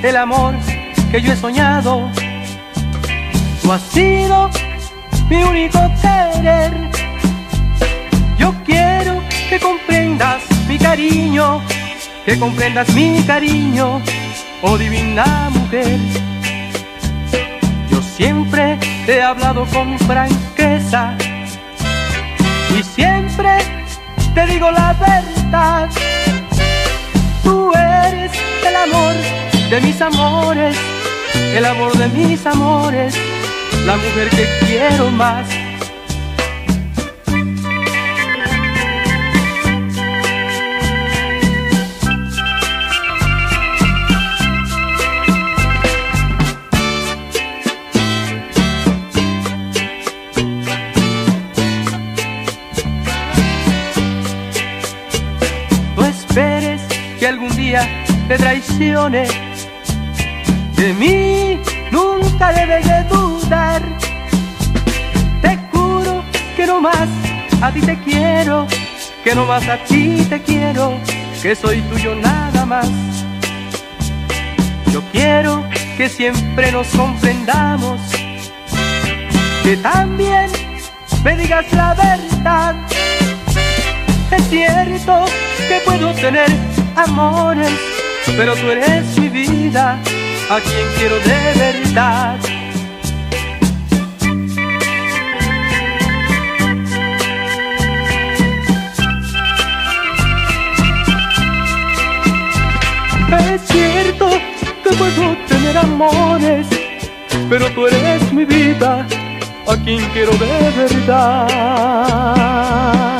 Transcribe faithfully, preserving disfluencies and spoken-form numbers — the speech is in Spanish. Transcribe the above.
el amor que yo he soñado. Tú has sido mi único querer. Yo quiero que comprendas mi cariño, que comprendas mi cariño, oh divina mujer. Yo siempre te he hablado con franqueza y siempre te digo la verdad. Tú eres el amor de mis amores, el amor de mis amores, la mujer que quiero más. No esperes que algún día te traicione, de mí nunca debes de dudar. Te juro que no más a ti te quiero, que no más a ti te quiero, que soy tuyo nada más. Yo quiero que siempre nos comprendamos, que también me digas la verdad. Es cierto que puedo tener amores, pero tú eres mi vida, a quien quiero de verdad. Es cierto que puedo tener amores, pero tú eres mi vida, a quien quiero de verdad.